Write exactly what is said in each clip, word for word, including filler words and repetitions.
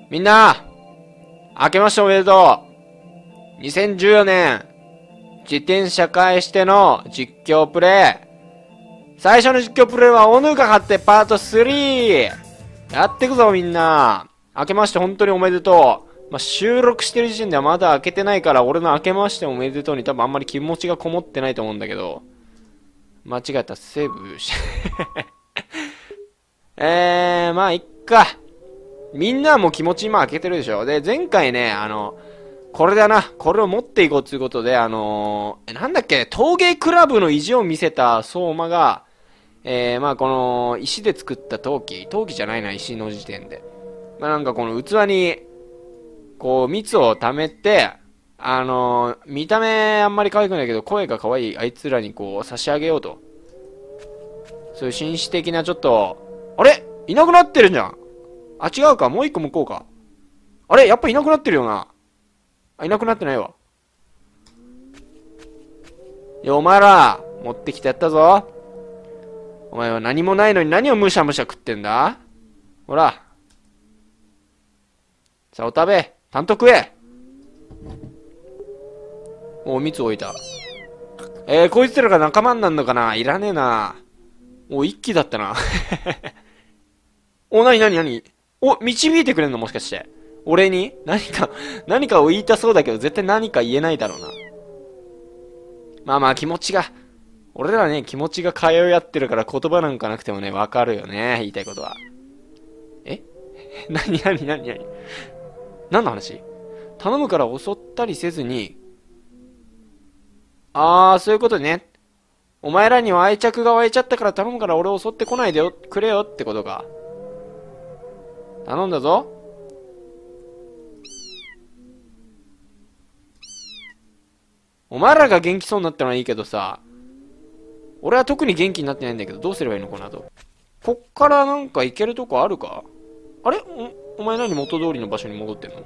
みんな、明けましておめでとう。にせんじゅうよねん、自転車返しての実況プレイ。最初の実況プレイはオヌが勝ってパートスリー。やってくぞみんな。明けまして本当におめでとう。まあ、収録してる時点ではまだ明けてないから、俺の明けましておめでとうに多分あんまり気持ちがこもってないと思うんだけど。間違えた、セーブし、えー、まあ、いっか。みんなはもう気持ち今開けてるでしょ。で、前回ね、あの、これだな。これを持っていこうということで、あのー、なんだっけ、陶芸クラブの意地を見せた相馬が、えー、まあこの、石で作った陶器、陶器じゃないな、石の時点で。まあなんかこの器に、こう、蜜を溜めて、あのー、見た目あんまり可愛くないけど、声が可愛いあいつらにこう、差し上げようと。そういう紳士的なちょっと、あれいなくなってるじゃん。あ、違うか。もう一個向こうか。あれやっぱいなくなってるよな。あ、いなくなってないわ。いや、お前ら、持ってきてやったぞ。お前は何もないのに何をむしゃむしゃ食ってんだ？ほら。さあ、お食べ。たんと食え。お、蜜置いた。えー、こいつらが仲間になるのかな？いらねえな。お、一気だったな。お、なになになに？お、導いてくれんのもしかして。俺に何か、何かを言いたそうだけど、絶対何か言えないだろうな。まあまあ、気持ちが、俺らね、気持ちが通い合ってるから言葉なんかなくてもね、わかるよね。言いたいことは。え何何何何何の話？頼むから襲ったりせずに、あー、そういうことね。お前らには愛着が湧いちゃったから頼むから俺を襲ってこないでよ、くれよってことか。頼んだぞ。お前らが元気そうになったのはいいけどさ、俺は特に元気になってないんだけど、どうすればいいのこの後。こっからなんか行けるとこあるか？あれ？お、お前何元通りの場所に戻ってんの？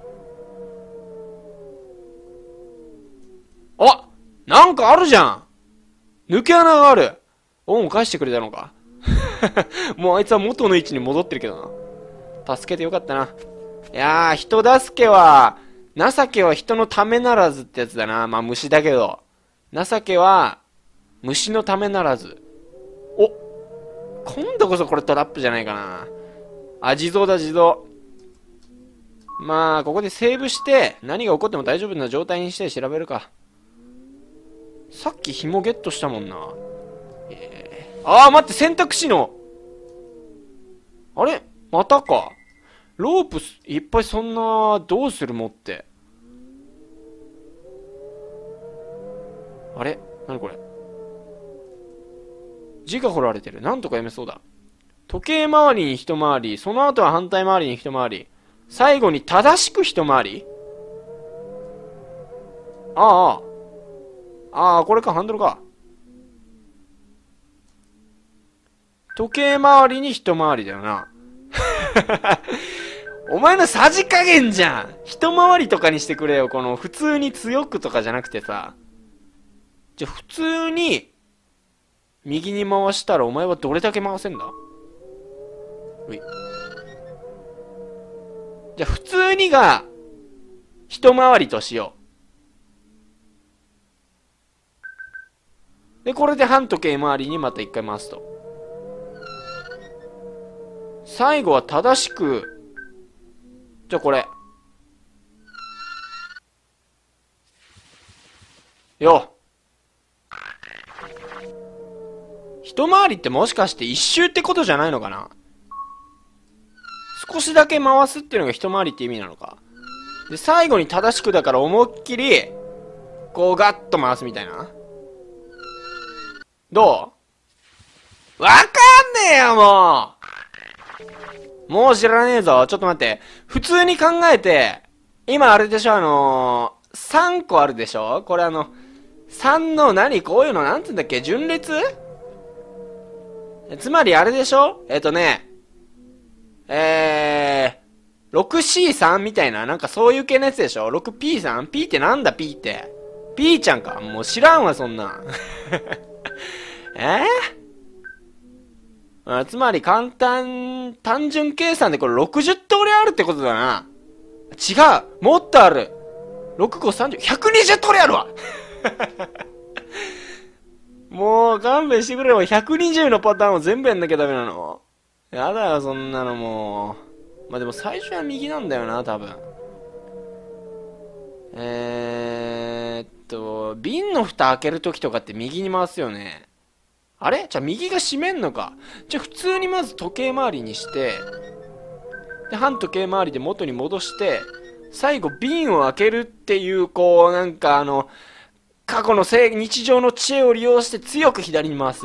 あ！なんかあるじゃん！抜け穴がある！恩を返してくれたのか？もうあいつは元の位置に戻ってるけどな。助けてよかったな。いやー、人助けは、情けは人のためならずってやつだな。まあ虫だけど。情けは、虫のためならず。お、今度こそこれトラップじゃないかな。あ、地蔵だ、地蔵。まあ、ここでセーブして、何が起こっても大丈夫な状態にして調べるか。さっき紐ゲットしたもんな。えー、あー、待って、選択肢の。あれまたか。ロープいっぱいそんな、どうする持って。あれなにこれ。字が彫られてる。なんとか読めそうだ。時計回りに一回り、その後は反対回りに一回り。最後に正しく一回り。ああ。ああ、これか、ハンドルか。時計回りに一回りだよな。お前のさじ加減じゃん。一回りとかにしてくれよ。この普通に強くとかじゃなくてさ。じゃ、普通に、右に回したらお前はどれだけ回せんだ？うい。じゃ、普通にが、一回りとしよう。で、これで反時計回りにまた一回回すと。最後は正しく、じゃあこれ。よ。一回りってもしかして一周ってことじゃないのかな？少しだけ回すっていうのが一回りって意味なのか。で、最後に正しくだから思いっきり、こうガッと回すみたいな。どう？わかんねえよもうもう知らねえぞ。ちょっと待って。普通に考えて、今あれでしょ、あのー、さんこあるでしょ？これあの、さんの何こういうのなんつうんだっけ？順列？つまりあれでしょ？えっとね、えー、ろくシーさん みたいな、なんかそういう系のやつでしょ？ ろくピーさん？ P ってなんだ P って。P ちゃんか。もう知らんわ、そんなん。えー、あつまり簡単、単純計算でこれろくじゅう通りあるってことだな。 違う、もっとある。ろく、ご、さんじゅう、ひゃくにじゅう通りあるわもう勘弁してくれよ。ひゃくにじゅうのパターンを全部やんなきゃダメなの。やだよ、そんなのもう。まあ、でも最初は右なんだよな、多分。えーっと、瓶の蓋開けるときとかって右に回すよね。あれじゃあ右が閉めんのか。じゃあ普通にまず時計回りにして、で、反時計回りで元に戻して、最後瓶を開けるっていう、こう、なんかあの、過去のせい日常の知恵を利用して強く左に回す。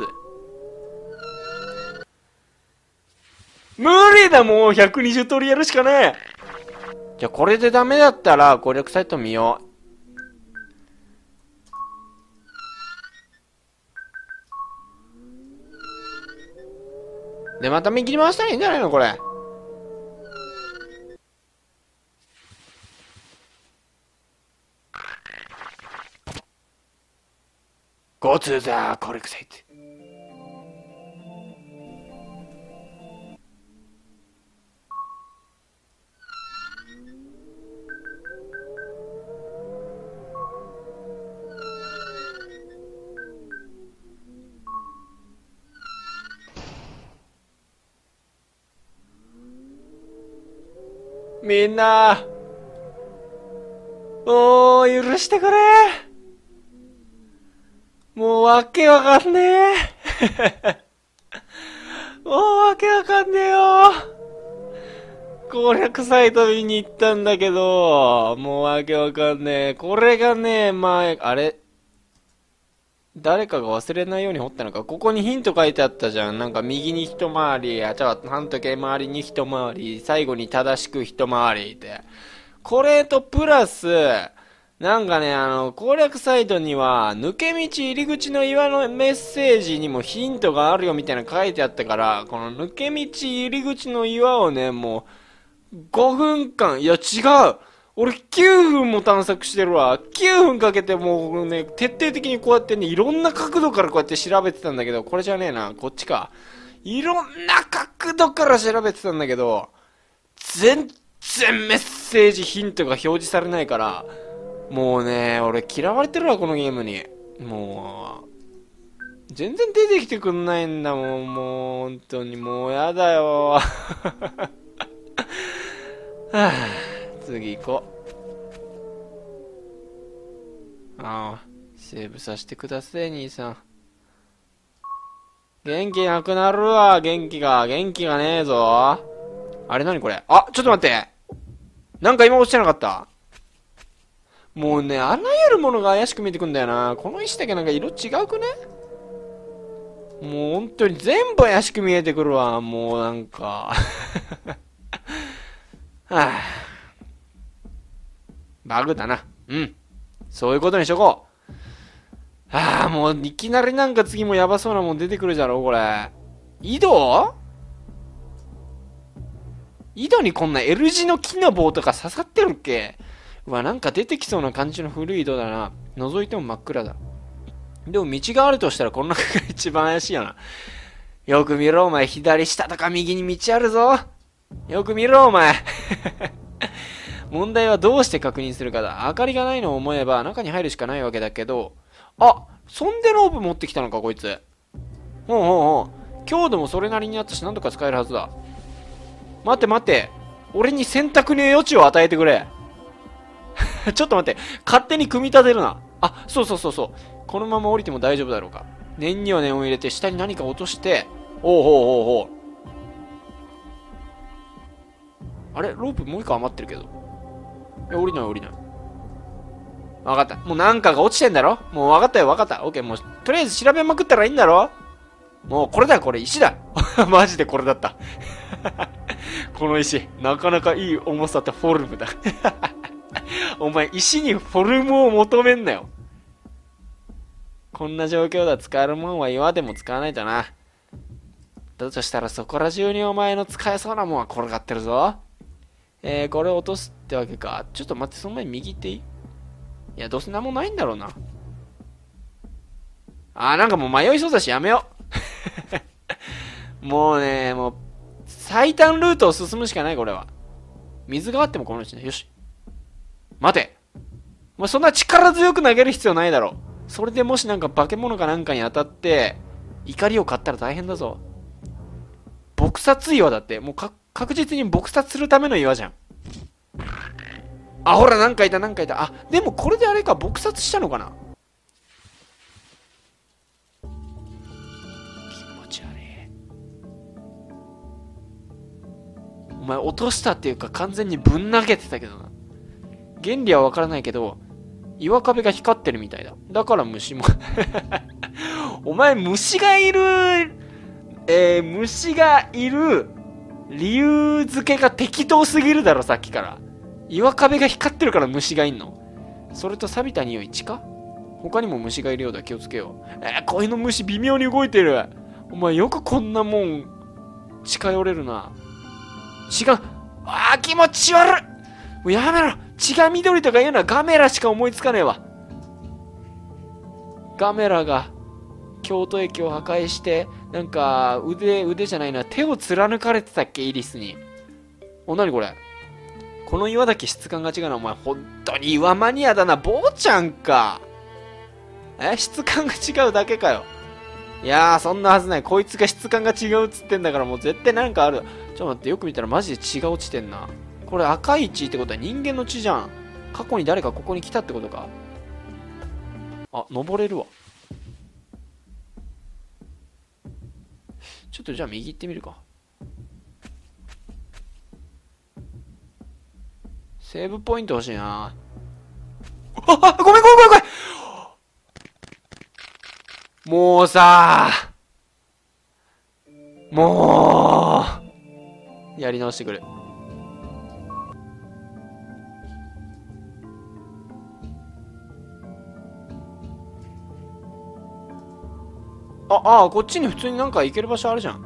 無理だ、もうひゃくにじゅう通りやるしかねえ。じゃあこれでダメだったら攻略サイト見よう。で、また右に回したらいいんじゃないのこれ。Go to the correct site. みんな、おー、許してくれ。もうわけわかんねえ。もうわけわかんねえよ。攻略サイト見に行ったんだけど、もうわけわかんねえ。これがね、前、あれ誰かが忘れないように掘ったのか。ここにヒント書いてあったじゃん。なんか右に一回り、あ、じゃあ半時計回りに一回り、最後に正しく一回りって。これとプラス、なんかね、あの、攻略サイトには、抜け道入り口の岩のメッセージにもヒントがあるよみたいなの書いてあったから、この抜け道入り口の岩をね、もう、ごふんかん、いや違う俺きゅうふんも探索してるわ。きゅうふんかけてもうね、徹底的にこうやってね、いろんな角度からこうやって調べてたんだけど、これじゃねえな、こっちか。いろんな角度から調べてたんだけど、全然メッセージヒントが表示されないから、もうね、俺嫌われてるわ、このゲームに。もう、全然出てきてくんないんだもん、もう、本当にもうやだよ。はぁ、次行こう。ああ、セーブさせてください、兄さん。元気なくなるわ、元気が。元気がねえぞ。あれ何これ。あ、ちょっと待って。なんか今落ちてなかった？もうね、あらゆるものが怪しく見えてくんだよな。この石だけなんか色違うくね？もう本当に全部怪しく見えてくるわ。もうなんか。はぁ。バグだな。うん。そういうことにしとこう。ああ、もういきなりなんか次もやばそうなもん出てくるじゃろ、これ。井戸？井戸にこんな L 字の木の棒とか刺さってるっけ？うわ、なんか出てきそうな感じの古い井戸だな。覗いても真っ暗だ。でも道があるとしたらこの中が一番怪しいよな。よく見ろお前、左下とか右に道あるぞ。よく見ろお前。問題はどうして確認するかだ。明かりがないのを思えば中に入るしかないわけだけど、あ、そんでロープ持ってきたのかこいつ。ほうほうほう。強度もそれなりにあったし何とか使えるはずだ。待って待って。俺に選択の余地を与えてくれ。ちょっと待って。勝手に組み立てるな。あ、そうそうそうそう。このまま降りても大丈夫だろうか。念には念を入れて下に何か落として、おうほうほうほう。あれロープもう一個余ってるけど。いや、降りない降りない。わかった。もうなんかが落ちてんだろ？もうわかったよわかった。オッケー、もう、とりあえず調べまくったらいいんだろ？もうこれだよ、これ石だ。マジでこれだった。この石、なかなかいい重さってフォルムだ。お前、石にフォルムを求めんなよ。こんな状況だ、使えるもんは岩でも使わないとな。だとしたらそこら中にお前の使えそうなもんは転がってるぞ。えー、これを落とすってわけか。ちょっと待って、その前に右行っていい？いや、どうせ何もないんだろうな。あー、なんかもう迷いそうだしやめよう。もうね、もう、最短ルートを進むしかない、これは。水があってもこのうちね。よし。 待て。お前そんな力強く投げる必要ないだろ。それでもしなんか化け物かなんかに当たって、怒りを買ったら大変だぞ。撲殺岩だって。もうか確実に撲殺するための岩じゃん。あ、ほら、なんかいた、なんかいた。あ、でもこれであれか、撲殺したのかな。気持ち悪い。お前落としたっていうか完全にぶん投げてたけどな。原理はわからないけど、岩壁が光ってるみたいだ。だから虫もお前虫がいる、えー、虫がいる理由付けが適当すぎるだろ、さっきから。岩壁が光ってるから虫がいんの。それと錆びた匂い、血か？他にも虫がいるようだ、気をつけよう。えー、この虫微妙に動いてる。お前よくこんなもん近寄れるな。血が、あー気持ち悪い。もうやめろ。血が緑とか言うのはガメラしか思いつかねえわ。ガメラが京都駅を破壊して、なんか腕、腕じゃないな、手を貫かれてたっけ、イリスに。お、なにこれ。この岩だけ質感が違うな。お前本当に岩マニアだな。坊ちゃんか。え、質感が違うだけかよ。いやー、そんなはずない。こいつが質感が違うっつってんだから、もう絶対なんかある。ちょっと待って、よく見たらマジで血が落ちてんな。これ赤い血ってことは人間の血じゃん。過去に誰かここに来たってことか。あ、登れるわ。ちょっとじゃあ右行ってみるか。セーブポイント欲しいな。あ、あ、ごめんごめんごめんごめん。もうさー、もう、やり直してくる。あ、あ、こっちに普通になんか行ける場所あるじゃん。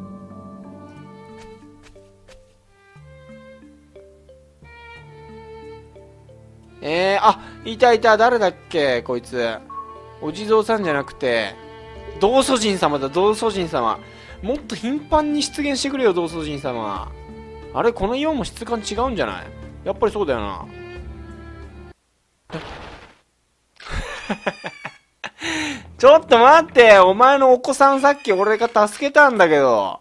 えー、あ、いたいた、誰だっけ、こいつ。お地蔵さんじゃなくて、道祖神様だ、道祖神様。もっと頻繁に出現してくれよ、道祖神様。あれ、この岩も質感違うんじゃない？やっぱりそうだよな。ちょっと待って、お前のお子さんさっき俺が助けたんだけど。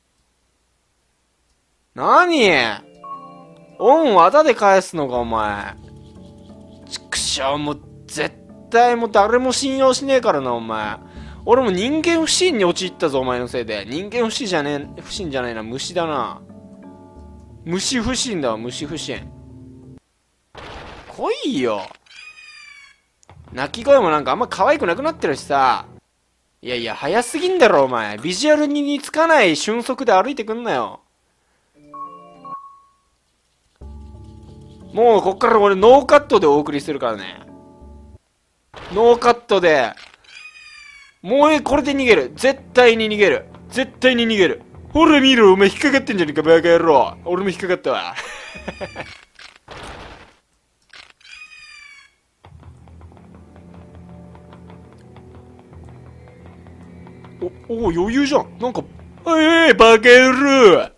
なに？恩をあだで返すのか、お前。ちくしょう、もう絶対もう誰も信用しねえからな、お前。俺も人間不信に陥ったぞ、お前のせいで。人間不信じゃねえ、不信じゃないな、虫だな。虫不信だわ、虫不信。来いよ。鳴き声もなんかあんま可愛くなくなってるしさ。いやいや、早すぎんだろ、お前。ビジュアルに似つかない瞬足で歩いてくんなよ。もう、こっから俺ノーカットでお送りするからね。ノーカットで。もうこれで逃げる。絶対に逃げる。絶対に逃げる。ほら見ろ、お前引っかかってんじゃねえか、バカ野郎。俺も引っかかったわ。お、お、余裕じゃん。なんか、ええー、バカ野郎。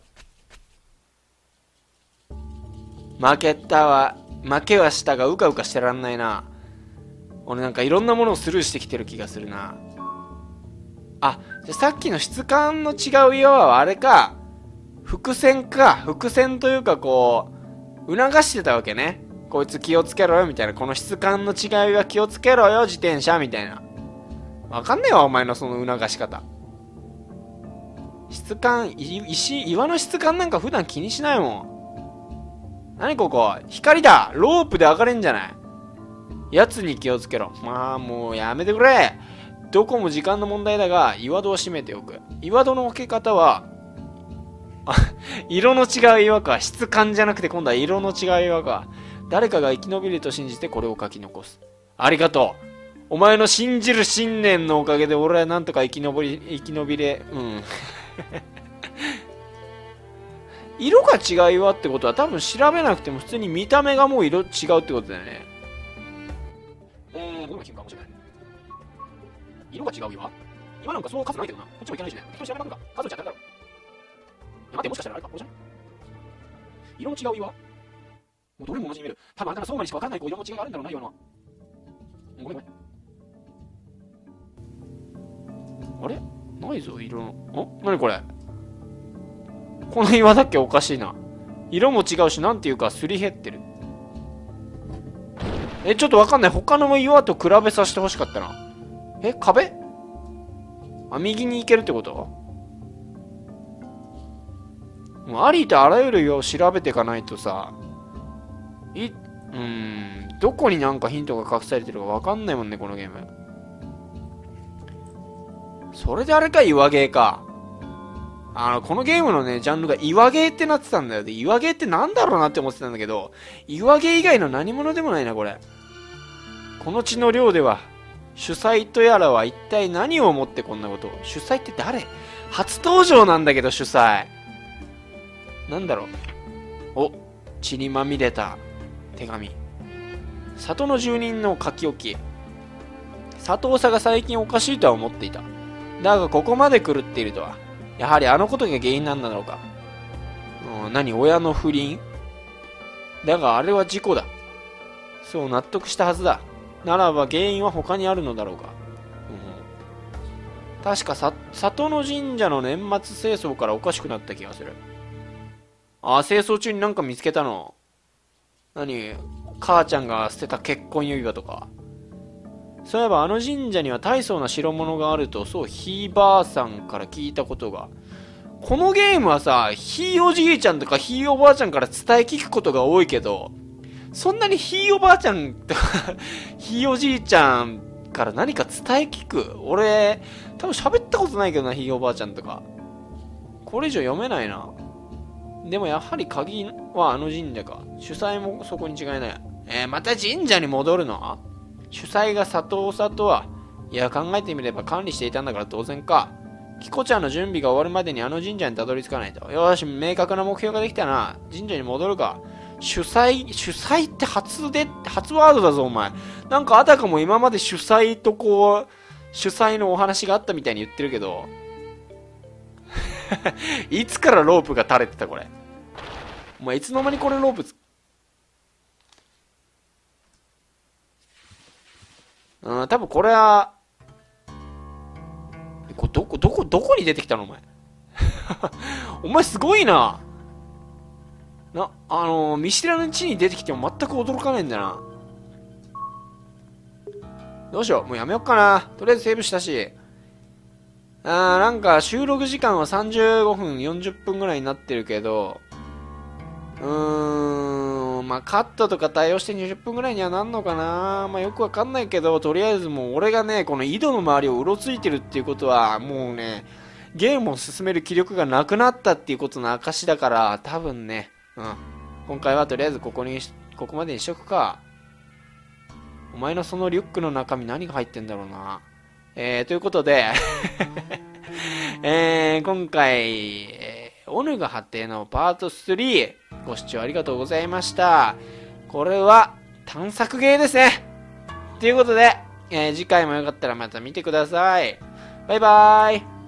負けたわ。負けはしたが、うかうかしてらんないな。俺なんかいろんなものをスルーしてきてる気がするな。あ、じゃさっきの質感の違う岩はあれか。伏線か。伏線というかこう、促してたわけね。こいつ気をつけろよ、みたいな。この質感の違いは気をつけろよ、自転車、みたいな。わかんねえわ、お前のその促し方。質感、石、岩の質感なんか普段気にしないもん。何ここ？光だ！ロープで上がれんじゃない？やつに気をつけろ。まあ、もうやめてくれ。どこも時間の問題だが、岩戸を閉めておく。岩戸の開け方は、あ、色の違う岩か。質感じゃなくて今度は色の違う岩か。誰かが生き延びると信じてこれを書き残す。ありがとう。お前の信じる信念のおかげで俺はなんとか生き延び、生き延びれ、うん。色が違う岩ってことは多分調べなくても普通に見た目がもう色違うってことだよね。えー、どういう金かもしれない。色が違う岩？岩なんかそう数ないけどな。こっちもいけないしね。適当に調べまくるか。数打ち当たるだろ。待って、もしかしたらあれか。これじゃん。色の違う岩？ もうどれも同じに見える。多分あれから相馬にしか分かんないこう色の違いがあるんだろうな、今のは。ごめんごめん。あれないぞ、色の。あ、なにこれ。この岩だっけおかしいな。色も違うし、なんていうか、すり減ってる。え、ちょっとわかんない。他の岩と比べさせてほしかったな。え、壁？あ、右に行けるってこと？もうありとあらゆる岩を調べていかないとさ、い、うーん、どこになんかヒントが隠されてるかわかんないもんね、このゲーム。それであれか、岩ゲーか。あの、このゲームのね、ジャンルが岩ゲーってなってたんだよ。で、岩ゲーってなんだろうなって思ってたんだけど、岩ゲー以外の何者でもないな、これ。この地の寮では、主催とやらは一体何をもってこんなことを。主催って誰？初登場なんだけど、主催。なんだろう。お、血にまみれた手紙。里の住人の書き置き。佐藤さが最近おかしいとは思っていた。だがここまで狂っているとは。やはりあのことが原因なんだろうか。うん、何、親の不倫？だがあれは事故だ。そう納得したはずだ。ならば原因は他にあるのだろうか。うん、確かさ里の神社の年末清掃からおかしくなった気がする。ああ、清掃中になんか見つけたの。何、母ちゃんが捨てた結婚指輪とか。そういえばあの神社には大層な代物があると、そう、ひいばあさんから聞いたことが。このゲームはさ、ひいおじいちゃんとかひいおばあちゃんから伝え聞くことが多いけど、そんなにひいおばあちゃんとかひいおじいちゃんから何か伝え聞く？俺、多分喋ったことないけどな、ひいおばあちゃんとか。これ以上読めないな。でもやはり鍵はあの神社か。主催もそこに違いない。えー、また神社に戻るの？主催が佐藤さとは、いや考えてみれば管理していたんだから当然か。キコちゃんの準備が終わるまでにあの神社にたどり着かないと。よし、明確な目標ができたな。神社に戻るか。主催、主催って初で、初ワードだぞお前。なんかあたかも今まで主催とこう、主催のお話があったみたいに言ってるけど。いつからロープが垂れてたこれ。お前いつの間にこれロープつ、うん、多分これは、こどこ、どこ、どこに出てきたのお前。お前すごいな。な、あのー、見知らぬ地に出てきても全く驚かないんだな。どうしよう。もうやめよっかな。とりあえずセーブしたし。あー、なんか収録時間はさんじゅうごふん、よんじゅっぷんぐらいになってるけど、うーん、まあカットとか対応してにじゅっぷんぐらいにはなんのかな。まあよくわかんないけど、とりあえずもう俺がね、この井戸の周りをうろついてるっていうことは、もうね、ゲームを進める気力がなくなったっていうことの証だから、多分ね、うん。今回はとりあえずここに、ここまでにしとくか。お前のそのリュックの中身何が入ってんだろうな。えー、ということで、えー、今回、えー、オヌガ果てのパートスリー、ご視聴ありがとうございました。これは探索ゲーですね。ということで、えー、次回もよかったらまた見てください。バイバーイ。